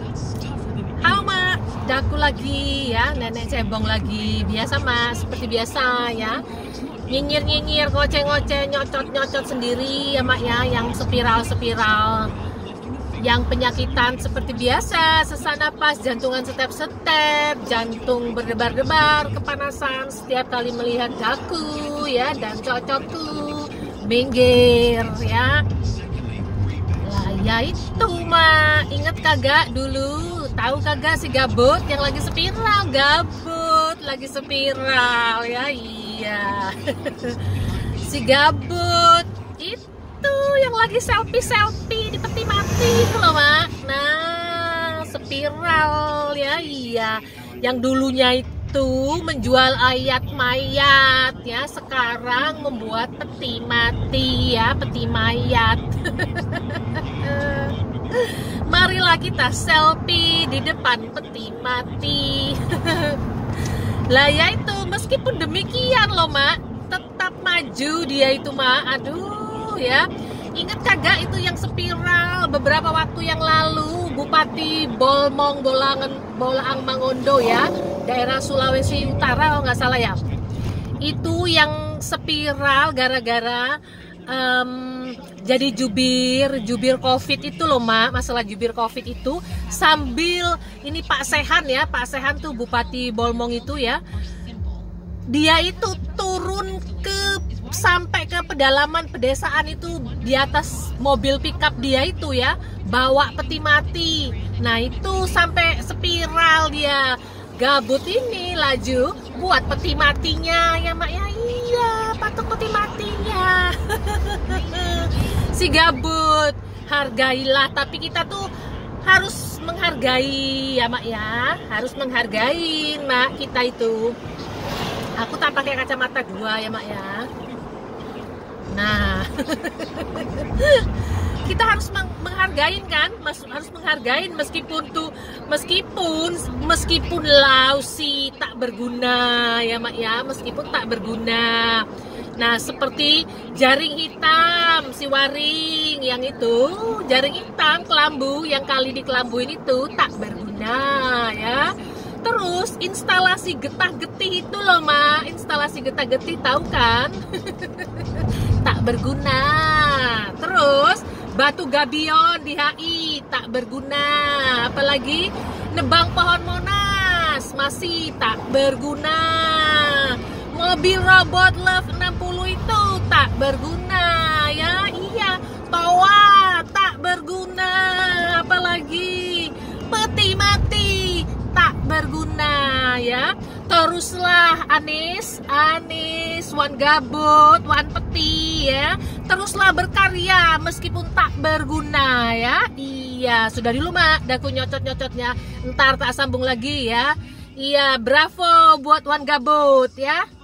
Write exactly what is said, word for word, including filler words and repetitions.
Halo mak, daku lagi ya, nenek cebong lagi. Biasa mak, seperti biasa ya. Nyinyir-nyinyir, ngoceh-ngoceh, nyocot-nyocot sendiri ya mak ya. Yang spiral-spiral, yang penyakitan seperti biasa. Sesak napas, jantungan setep-setep, jantung berdebar-debar, kepanasan setiap kali melihat daku ya. Dan cocotku minggir ya. Lah ya itu mak, inget kagak dulu? Tahu kagak si gabut yang lagi spiral? Gabut lagi spiral ya. Iya. Si gabut itu yang lagi selfie-selfie di peti mati itu loh mak. Nah spiral ya. Iya, yang dulunya itu menjual ayat mayat ya, sekarang membuat peti mati ya, peti mayat. Marilah kita selfie di depan peti mati. Lah ya itu, meskipun demikian loh mak, tetap maju dia itu mak. Aduh ya, ingat kagak itu yang spiral beberapa waktu yang lalu, Bupati Bolmong Bolangan Bolaang Mangondo ya, daerah Sulawesi Utara kalau nggak salah ya. Itu yang spiral gara-gara Um, jadi jubir jubir covid itu loh mak, masalah jubir covid itu, sambil ini Pak Sehan ya, Pak Sehan tuh Bupati Bolmong itu ya, dia itu turun ke sampai ke pedalaman pedesaan itu di atas mobil pickup dia itu ya, bawa peti mati. Nah itu sampai spiral dia. Gabut ini laju buat peti matinya ya mak ya. Iya, patung peti matinya. Si gabut, hargailah. Tapi kita tuh harus menghargai ya mak ya, harus menghargai mak kita itu. Aku tak pakai kacamata dua ya mak ya. Nah kita harus menghargai kan, Mas, harus menghargai meskipun tuh meskipun meskipun lausi tak berguna ya mak ya, meskipun tak berguna. Nah seperti jaring hitam si waring yang itu, jaring hitam kelambu yang kali dikelambuin itu tak berguna ya. Terus instalasi getah-getih itu loh mak, instalasi getah-getih tahu kan? Tak berguna. Terus batu gabion di H I tak berguna. Apalagi nebang pohon Monas masih tak berguna. Mobil robot Love enam puluh itu tak berguna ya. Iya, toa tak berguna. Apalagi peti mati tak berguna ya. Teruslah Anies, Anies, Wan Gabut, Wan Peti ya. Teruslah berkarya meskipun tak berguna ya. Iya, sudah dulu mak, daku nyocot-nyocotnya. Ntar tak sambung lagi ya. Iya, bravo buat Wan Gabut ya.